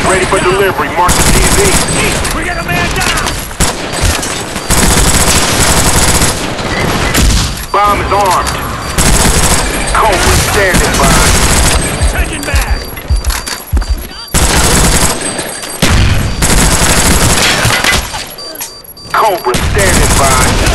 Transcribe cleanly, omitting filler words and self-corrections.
Ready for delivery. Mark the TV. We got a man down! Bomb is armed. Cobra standing by. Changing back! Cobra standing by.